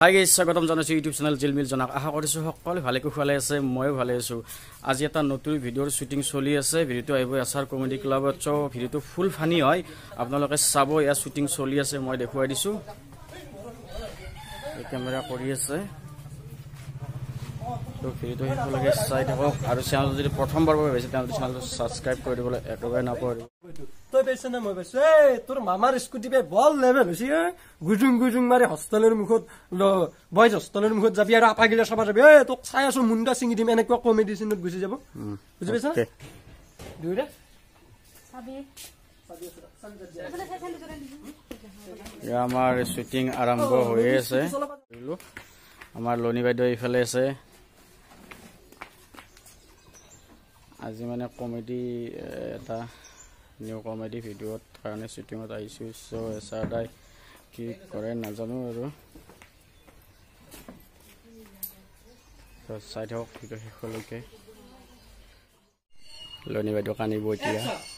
Hi guys স্বাগতম জানাইছো YouTube channel জিলমিল জনাক আশা কৰিছো সকলোৱে ভালে কুশলে আছে ময়ো ভালে আছো আজি এটা নতুন ভিডিঅ'ৰ শুটিং চলি আছে ভিডিঅ'টো আহিব এছআৰ কমেডি ক্লাবত চ ভিডিঅ'টো ফুল ফানি হয় আপোনালোকে চাব ইয়া শুটিং চলি আছে মই দেখুৱাই দিছো এই কেমেৰা কৰি আছে তো ভিডিঅ'টো সকলোকে চাই থাকক আৰু চেনেল যদি প্ৰথমবাৰ বাবে হৈছে তেন্তে চেনেলটো সাবস্ক্ৰাইব কৰি দিবলৈ একেবাৰে নাপাহৰিব তই বেছে না মই বেছে তোৰ মামাৰ স্কুটি পে বল লেভেল হৈছে গুজুং গুজুং মাৰি হস্টেলৰ মুখত বয়জ হস্টেলৰ মুখত যাবি আৰু আপা গিলা চাবা যাবি তোক চাই আছো মুণ্ডা চিঙি দিম এনেকুৱা কমেডি চিনত গুচি যাব বুজি পাইছা দুইটা চাবি আমাৰ শুটিং আৰম্ভ হৈ আছে আমাৰ লনি বাইদেউ ইফালে আছে আজি মানে কমেডি এটা নিউ কমেডি ভিডিঅ'ত কাৰণে শুটিঙত আহিছোঁ চ' এছআৰ দাই কি কৰে নাজানো আৰু চাই থাকক ভিডিঅ' শেষলৈকে লনি বাইদেউ কান্দিব এতিয়া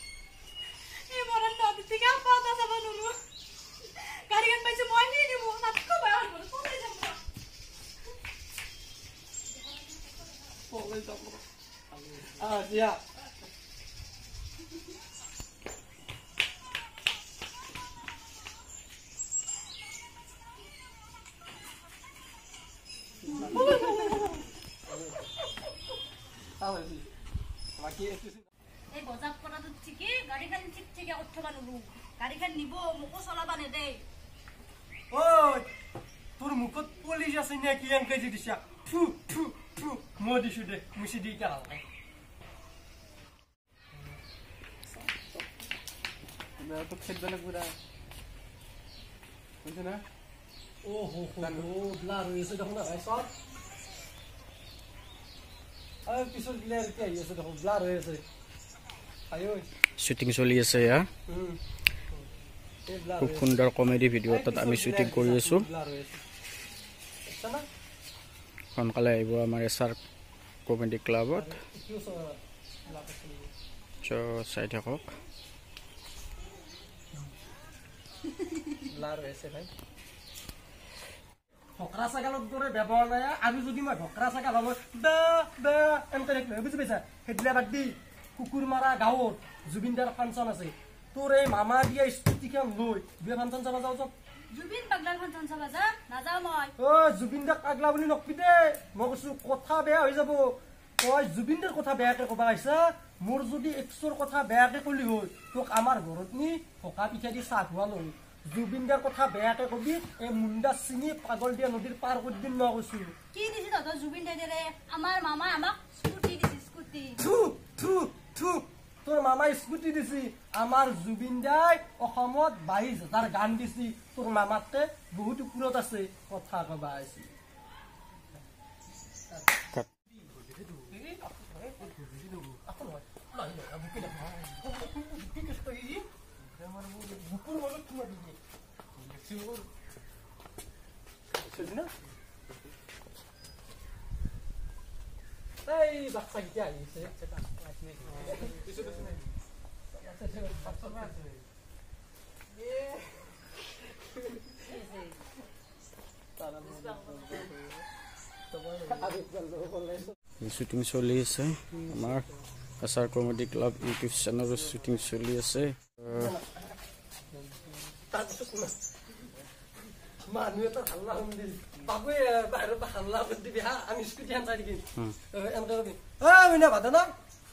তোৰ মুখত পলিচ আছে নে কি কেজি দিছা ফু ফু ফু মই দিছো দে মুচি দি কে হালকা मैं तो खेत वाला पूरा বুঝছ না ও হো হো ব্লার হইছে দেখো না ভাই সব আর পিছন ক্লিয়ার কি হইছে দেখো ব্লার হইছে আইও শুটিং চলি আছে ইয়া খুব সুন্দৰ কমেডি ভিডিঅ' তাত আমি শুটিং কৰি আছো সোনকালে আহিব আমাৰ এছআৰ কমেডি ক্লাবত চাই থাকক ঢকৰা ছাগালত দৰে ব্যৱহাৰ নাই আৰু যদি মই ঢকৰা ছাগা ভাবো বে বে এমকে দেখলে বুজি পাইছা হেডলা বাদ দি কুকুৰ মাৰা গাঁৱত জুবিনদাৰ ফাংচন আছে তোৰ এই মামা দিয়া স্কুটিখন লৈ বিয়া ফাংচন চাবা যাও জুবিন পাগলাৰ ফাংচন চাবা যা নাযাও মই ও জুবিনদাক পাগলা বুলি নকবি দে মই কৈছো কথা বেয়া হৈ যাব তই জুবিনদাৰ কথা বেয়াকে কবা আহিছা মোৰ যদি এক্সৰ কথা বেয়াকে কলি হয় তোক আমাৰ ঘৰত নি ভকা পিঠা দি চাহ খোৱা লৈ জুবিনদাৰ কথা বেয়াকে কবি এই মুণ্ডা চিঙি পাগল দিয়া নদীৰ পাৰ কৰি দিম মই কৈছো কি দিছি তহঁতৰ জুবিন দাইৰে আমাৰ মামাই আমাক স্কুটি দিছি স্কুটি থু থু থু তোৰ মামাই স্কুটি দিছি আমাৰ জুবিন দাই অসমত 22,000 গান দিছি তোৰ মামাতকে বহুত ওপৰত আছে কথা কবা আহিছি এই বাচ্চা কি আহিছে শুটিং চলি আছে আমাৰ এছআৰ কমেডি ক্লাব ইউটিউব চেনেলৰ শুটিং চলি আছে মানুহ এটা হাল্লা শুনি বাবুৱে বাহিৰত হাল্লা কৰি দিবি হা আমি স্কুটি আন চাই দিম এনেকে কবি মিনা ভাত না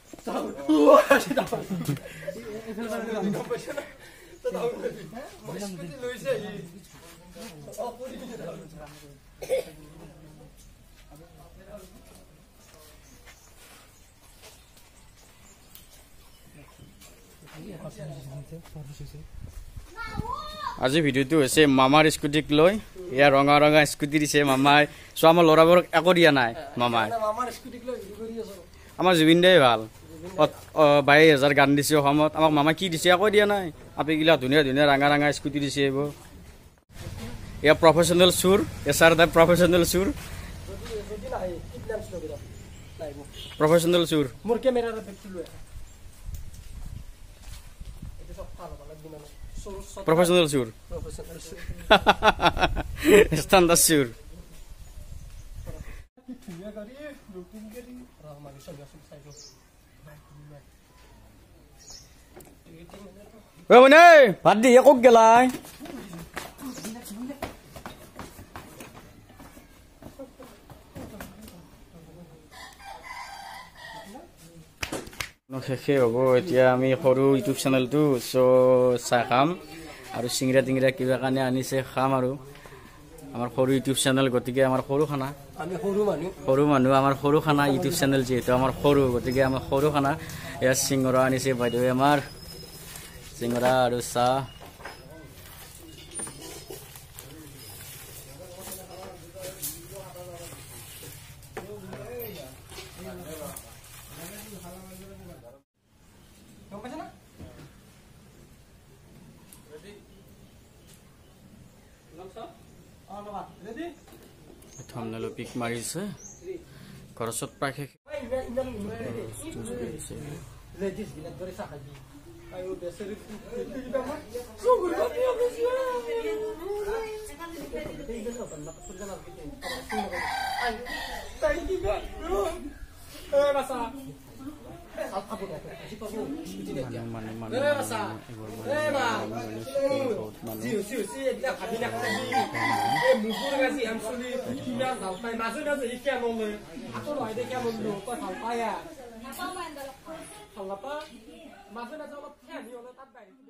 আজি ভিডিঅ'টো হৈছে মামাৰ স্কুটিক লৈ এয়া ৰঙা ৰঙা স্কুটি দিছে মামাই চ' আমাৰ ল'ৰাবোৰক একো দিয়া নাই মামাই আমাৰ জুবিন দাই ভাল 22,000 গান দিছে অসমত আমাক মামাই কি দিছে একো দিয়া নাই আপিগিলা ধুনীয়া ধুনীয়া ৰঙা ৰঙা স্কুটি দিছে এইবোৰ এয়া প্ৰফেচনেল চুৰ এছআৰ দা প্ৰফেচনেল চুৰ Professional sur. Mur camera ra betul ya. Professional sur. Professional sur. Standar sur. কি ধুনীয়া গাড়ী নতুন গাড়ী মাৰি চাইছো ভাত দি ক'ত গেলাই শেষে হ'ব এতিয়া আমি সৰু ইউটিউব চেনেলটো চাহ খাম আৰু চিংৰা টিংৰা কিবা কাৰণে আনিছে খাম আৰু আমাৰ সৰু ইউটিউব চেনেল গতিকে আমাৰ সৰু খানা আমি সৰু মানুহ আমাৰ সৰু খানা ইউটিউব চেনেল যিহেতু আমাৰ সৰু গতিকে আমাৰ সৰু খানা এয়া চিংৰা আনিছে বাইদেৱে আমাৰ চিংৰা আৰু চাহ থাম্বনেইল পিক মাৰিছে খৰচত প্ৰায় শেষ ভাল নাপা মাজে মাজে অলপ